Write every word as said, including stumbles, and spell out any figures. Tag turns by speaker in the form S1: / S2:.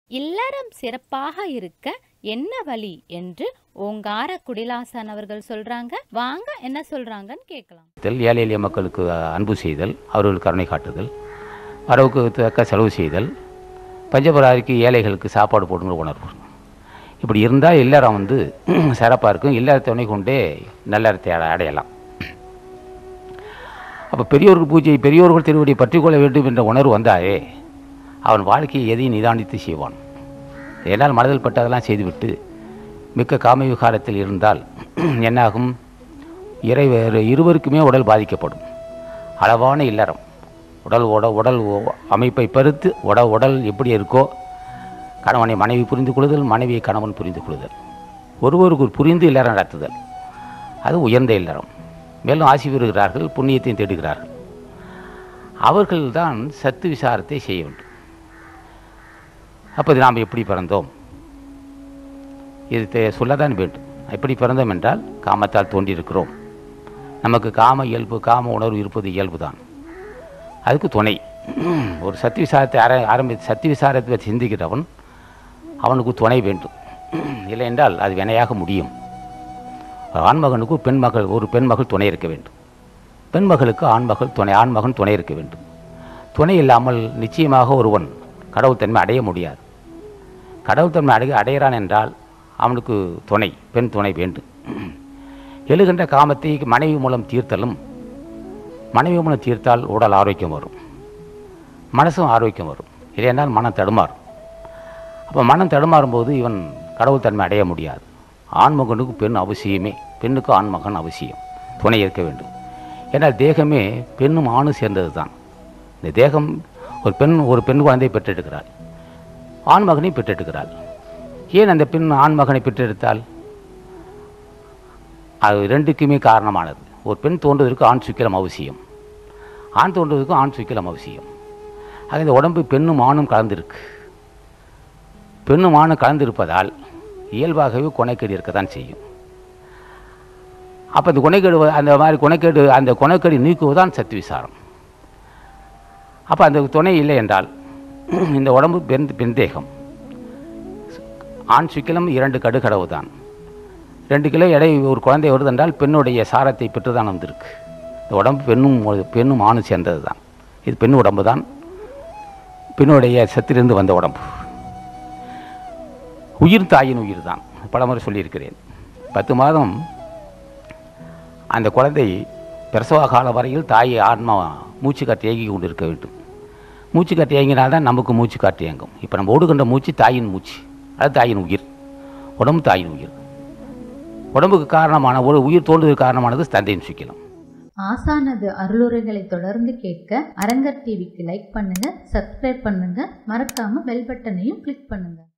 S1: இல்லறம் சிறப்பாக இருக்க என்ன வழி என்று ஓங்காரக்குடில் ஆசான் அவர்கள் சொல்றாங்க. வாங்க என்ன சொல்றாங்கன்னு கேட்கலாம்.
S2: ஏழை எளிய மக்களுக்கு அன்பு செய்தல், அவர்களுக்கு கருணை காட்டுதல், வரவுக்கு தக்க செலவு செய்தல், பஞ்சபராதிக்கு ஏழைகளுக்கு சாப்பாடு போடுங்கிற உணர்வு. இப்படி இருந்தால் இல்லறம் வந்து சிறப்பாக இருக்கும். இல்லற துணை கொண்டே நல்லறத்தை அடையலாம். அப்போ பெரியோர்கள் பூஜை, பெரியோர்கள் திருவடியை பற்றி கொள்ள வேண்டும் என்ற உணர்வு வந்தாலே அவன் வாழ்க்கையை எதையும் நிதானித்து செய்வான். ஏனால் மனதில் பட்டதெல்லாம் செய்துவிட்டு மிக்க காம விகாரத்தில் இருந்தால் என்னாகும்? இறை இருவருக்குமே உடல் பாதிக்கப்படும். அளவான இல்லறம், உடல் உட உடல் அமைப்பை பொறுத்து உட உடல் எப்படி இருக்கோ, கணவனை மனைவி புரிந்து கொள்ளுதல், மனைவியை கணவன் புரிந்து கொள்ளுதல், ஒருவருக்கு புரிந்து இல்லறம் நடத்துதல், அது உயர்ந்த இல்லறம். மேலும் ஆசி பெறுகிறார்கள், புண்ணியத்தையும் தேடுகிறார்கள். அவர்கள்தான் சத்து விசாரத்தை செய்ய வேண்டும். அப்போது நாம் எப்படி பிறந்தோம் இது சொல்லத்தான் வேண்டும். எப்படி பிறந்தோம் என்றால் காமத்தால் தோன்றியிருக்கிறோம். நமக்கு காம இயல்பு, காம உணர்வு இருப்பது இயல்பு தான். அதுக்கு துணை ஒரு சத்து விசாரத்தை ஆர ஆரம்பி சத்து விசாரத்தை சிந்திக்கிறவன் அவனுக்கு துணை வேண்டும். இல்லை என்றால் அது வினையாக முடியும். ஆண்மகனுக்கு பெண் மகள், ஒரு பெண் மகள் துணை இருக்க வேண்டும். பெண் மகளுக்கு ஆண்மகள் துணை, ஆண்மகன் துணை இருக்க வேண்டும். துணை இல்லாமல் நிச்சயமாக ஒருவன் கடவுள் தன்மை அடைய முடியாது. கடவுள் தன்மை அடைய அடைகிறான் என்றால் அவனுக்கு துணை, பெண் துணை வேண்டும். எழுகின்ற காமத்தை மனைவி மூலம் தீர்த்தலும், மனைவி மூலம் தீர்த்தால் உடல் ஆரோக்கியம் வரும், மனசும் ஆரோக்கியம் வரும். இல்லையென்றால் மனம் தடுமாறும். அப்போ மனம் தடுமாறும் போது இவன் கடவுள் தன்மை அடைய முடியாது. ஆண்மகனுக்கு பெண் அவசியமே, பெண்ணுக்கு ஆண்மகன் அவசியம், துணை இருக்க வேண்டும். ஏன்னால் தேகமே பெண்ணும் ஆணும் சேர்ந்தது தான். இந்த தேகம் ஒரு பெண் ஒரு பெண் குழந்தையை பெற்றெடுக்கிறாள், ஆண்மகனை பெற்றெடுக்கிறாள். ஏன் அந்த பெண் ஆண்மகனை பெற்றெடுத்தால்? அது ரெண்டுக்குமே காரணமானது. ஒரு பெண் தோன்றுவதற்கு ஆண் சுக்கிலம் அவசியம், ஆண் தோன்றுவதற்கும் ஆண் சுக்கிலம் அவசியம். ஆக இந்த உடம்பு பெண்ணும் ஆணும் கலந்திருக்கு. பெண்ணும் ஆணும் கலந்திருப்பதால் இயல்பாகவே குணக்கேடு இருக்கத்தான் செய்யும். அப்போ அந்த குணக்கேடு, அந்த மாதிரி குணக்கேடு, அந்த குணக்கேடு நீக்குவதுதான் சத்து விசாரம். அப்போ அந்த துணை இல்லை என்றால் இந்த உடம்பு பெண் பெண் தேகம், ஆண் சுக்கிலம் இரண்டு கடுகடவு தான். ரெண்டு கிலோ எடை ஒரு குழந்தை வருது என்றால் பெண்ணுடைய சாரத்தை பெற்று தான் வந்திருக்கு. இந்த உடம்பு பெண்ணும் பெண்ணும் ஆணும் சேர்ந்தது தான். இது பெண் உடம்பு தான், பெண்ணுடைய சத்திலிருந்து வந்த உடம்பு. உயிர் தாயின் உயிர் தான், பல முறை சொல்லியிருக்கிறேன். பத்து மாதம் அந்த குழந்தை பிரசவ கால வரையில் தாயை ஆன்மா மூச்சு காற்று இயங்கி கொண்டு இருக்க வேண்டும். மூச்சு காற்று இயங்கினால்தான் நமக்கு மூச்சு காற்று இயங்கும். இப்போ நம்ம ஓடுகின்ற மூச்சு தாயின் மூச்சு, அது தாயின் உயிர். உடம்பு தாயின் உயிர். உடம்புக்கு காரணமான ஒரு உயிர் தோன்றுவதற்கு காரணமானது தந்தையின் சுக்கிலம்.
S3: ஆசானது அருளுரைகளை தொடர்ந்து கேட்க அரங்கர் டிவிக்கு லைக் பண்ணுங்க, சப்ஸ்கிரைப் பண்ணுங்க, மறக்காம பெல் பட்டனையும் கிளிக் பண்ணுங்க.